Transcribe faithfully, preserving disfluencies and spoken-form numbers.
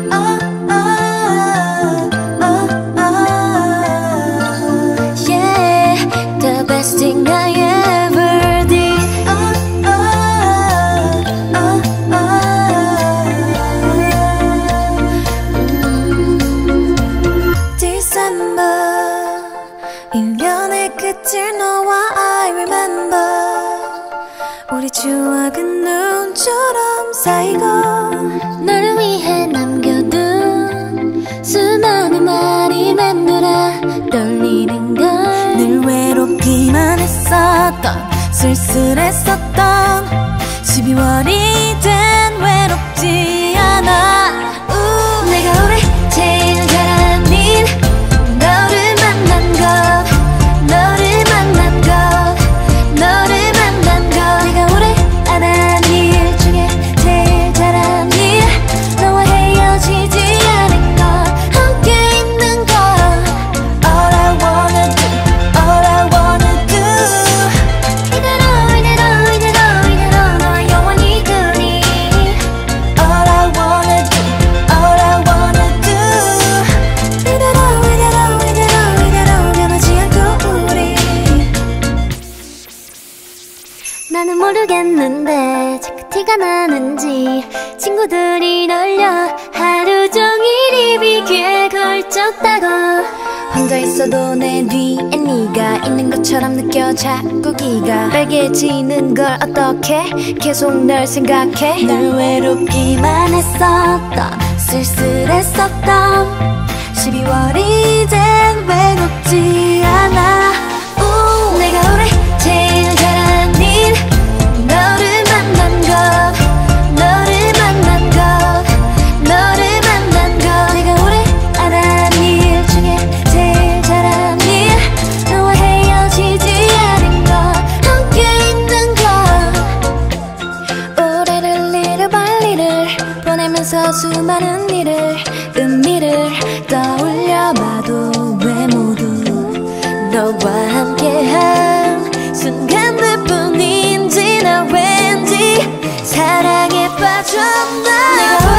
끝을 너와 I remember 우리 추억은 눈처럼 쌓이고 너를 위해 남겨둔 수많은 말이 맴돌아 떨리는 걸 늘 외롭기만 했었던 쓸쓸했었던 십이월이 된 외롭지 않아 우. 내가 올해 제일 잘한 일 너를 만난 것 너를 만난 것 너를 만난 것 내가 올해 안 한 일 중에 제일 잘한 일 너와 헤어지지 않은 것 함께 있는 것 All I wanna do All I wanna do 이대로 이대로 이대로 이대로 너와 영원히 둘이 All I wanna do All I wanna do 이대로 이대로 이대로 이대로 변하지 않고 우리 나는 모르겠는데 자꾸 티가 나는지 친구들이 놀려 하루 종일 입이 귀에 걸쳤다고 혼자 있어도 내 뒤에 네가 있는 것처럼 느껴 자꾸 기가 빨개지는 걸 어떡해 계속 널 생각해 늘 외롭기만 했었던 쓸쓸했었던 십이월이 된 외롭지 않아 우. 내가 올해 제일 잘한 일 너를 만난 것 너를 만난 것 너를 만난 것 내가 올해 안 한 일 중에 제일 잘한 일 너와 헤어지지 않은 것 함께 있는 것 올해를 이를 발리를 보내면서 수많은 일을 의미를 떠올려봐도 왜 모두 너와 함께한 순간들 뿐인지 나 왠지 사랑에 빠졌나